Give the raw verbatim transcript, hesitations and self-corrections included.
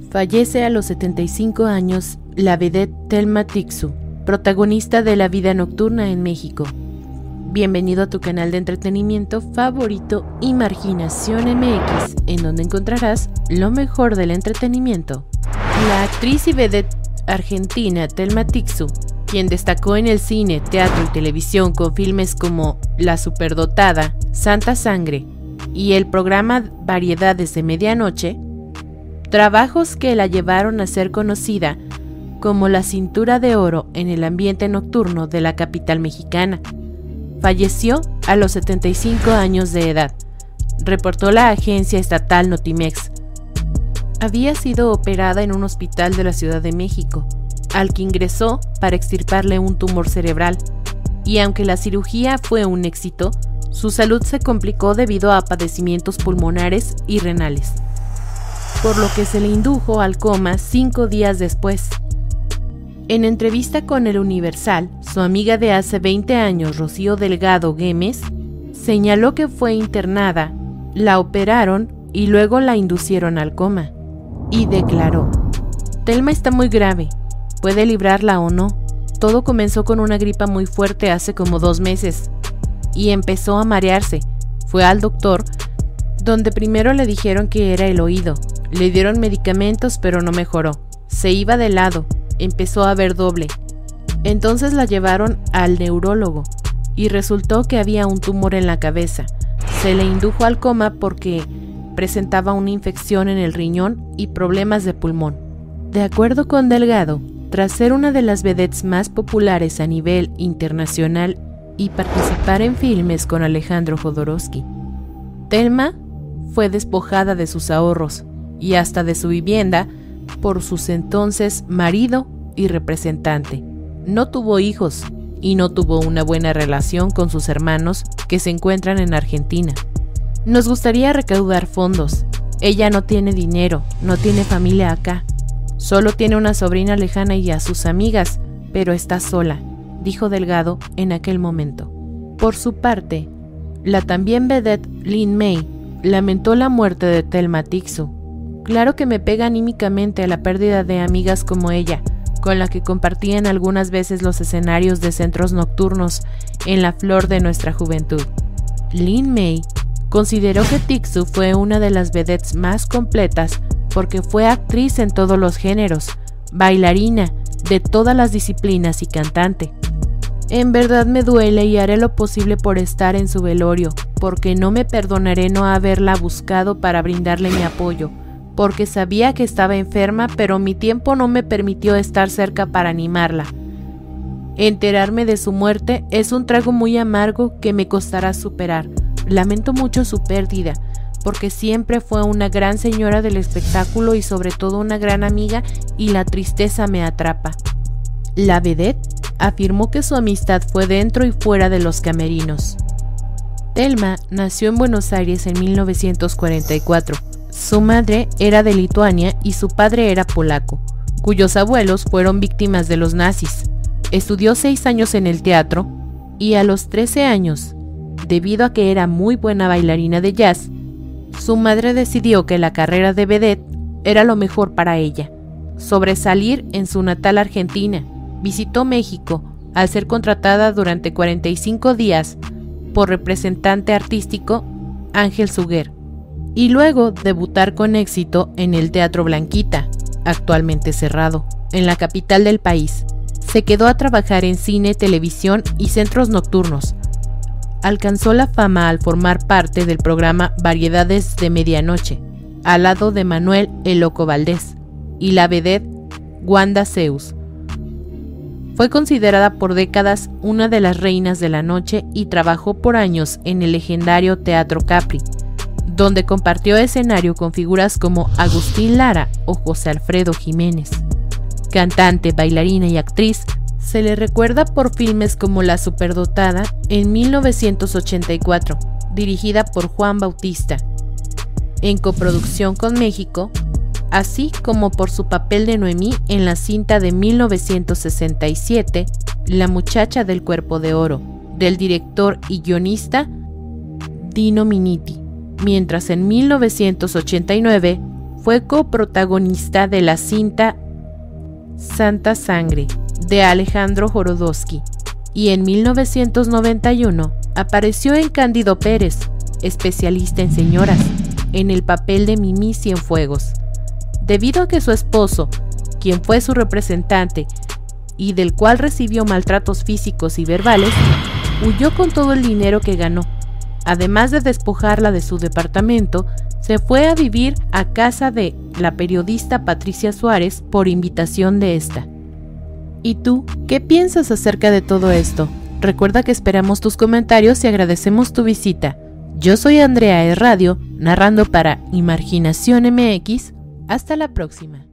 Fallece a los setenta y cinco años la vedette Thelma Tixou, protagonista de la vida nocturna en México. Bienvenido a tu canal de entretenimiento favorito Imaginación M X, en donde encontrarás lo mejor del entretenimiento. La actriz y vedette argentina Thelma Tixou, quien destacó en el cine, teatro y televisión con filmes como La Superdotada, Santa Sangre y el programa Variedades de Medianoche, trabajos que la llevaron a ser conocida como la cintura de oro en el ambiente nocturno de la capital mexicana. Falleció a los setenta y cinco años de edad, reportó la agencia estatal Notimex. Había sido operada en un hospital de la Ciudad de México, al que ingresó para extirparle un tumor cerebral, y aunque la cirugía fue un éxito, su salud se complicó debido a padecimientos pulmonares y renales, por lo que se le indujo al coma cinco días después. En entrevista con El Universal, su amiga de hace veinte años, Rocío Delgado Güemes, señaló que fue internada, la operaron y luego la inducieron al coma, y declaró: "Thelma está muy grave, puede librarla o no. Todo comenzó con una gripa muy fuerte hace como dos meses, y empezó a marearse. Fue al doctor, donde primero le dijeron que era el oído. Le dieron medicamentos pero no mejoró. Se iba de lado, empezó a ver doble. Entonces la llevaron al neurólogo y resultó que había un tumor en la cabeza. Se le indujo al coma porque presentaba una infección en el riñón y problemas de pulmón". De acuerdo con Delgado, tras ser una de las vedettes más populares a nivel internacional y participar en filmes con Alejandro Jodorowsky, Thelma fue despojada de sus ahorros y hasta de su vivienda por sus entonces marido y representante. No tuvo hijos y no tuvo una buena relación con sus hermanos que se encuentran en Argentina. "Nos gustaría recaudar fondos. Ella no tiene dinero, no tiene familia acá. Solo tiene una sobrina lejana y a sus amigas, pero está sola", dijo Delgado en aquel momento. Por su parte, la también vedette Lin May lamentó la muerte de Thelma Tixou. "Claro que me pega anímicamente a la pérdida de amigas como ella, con la que compartían algunas veces los escenarios de centros nocturnos en la flor de nuestra juventud". Lin May consideró que Tixou fue una de las vedettes más completas porque fue actriz en todos los géneros, bailarina de todas las disciplinas y cantante. "En verdad me duele y haré lo posible por estar en su velorio, porque no me perdonaré no haberla buscado para brindarle mi apoyo, porque sabía que estaba enferma, pero mi tiempo no me permitió estar cerca para animarla. Enterarme de su muerte es un trago muy amargo que me costará superar. Lamento mucho su pérdida, porque siempre fue una gran señora del espectáculo y sobre todo una gran amiga, y la tristeza me atrapa". La vedette afirmó que su amistad fue dentro y fuera de los camerinos. Thelma nació en Buenos Aires en mil novecientos cuarenta y cuatro. Su madre era de Lituania y su padre era polaco, cuyos abuelos fueron víctimas de los nazis. Estudió seis años en el teatro y a los trece años, debido a que era muy buena bailarina de jazz, su madre decidió que la carrera de vedette era lo mejor para ella. Sobresalir en su natal Argentina, visitó México al ser contratada durante cuarenta y cinco días por representante artístico Ángel Suguer, y luego debutar con éxito en el Teatro Blanquita, actualmente cerrado, en la capital del país. Se quedó a trabajar en cine, televisión y centros nocturnos. Alcanzó la fama al formar parte del programa Variedades de Medianoche, al lado de Manuel "El Loco" Valdés y la vedette Wanda Zeus. Fue considerada por décadas una de las reinas de la noche y trabajó por años en el legendario Teatro Capri, donde compartió escenario con figuras como Agustín Lara o José Alfredo Jiménez. Cantante, bailarina y actriz, se le recuerda por filmes como La Superdotada en mil novecientos ochenta y cuatro, dirigida por Juan Bautista, en coproducción con México, así como por su papel de Noemí en la cinta de mil novecientos sesenta y siete, La Muchacha del Cuerpo de Oro, del director y guionista Dino Miniti, mientras en mil novecientos ochenta y nueve fue coprotagonista de la cinta Santa Sangre, de Alejandro Jodorowsky, y en mil novecientos noventa y uno apareció en Cándido Pérez, especialista en señoras, en el papel de Mimi Cienfuegos. Debido a que su esposo, quien fue su representante y del cual recibió maltratos físicos y verbales, huyó con todo el dinero que ganó. Además de despojarla de su departamento, se fue a vivir a casa de la periodista Patricia Suárez por invitación de esta. ¿Y tú, qué piensas acerca de todo esto? Recuerda que esperamos tus comentarios y agradecemos tu visita. Yo soy Andrea E. Radio, narrando para Imaginación M X. Hasta la próxima.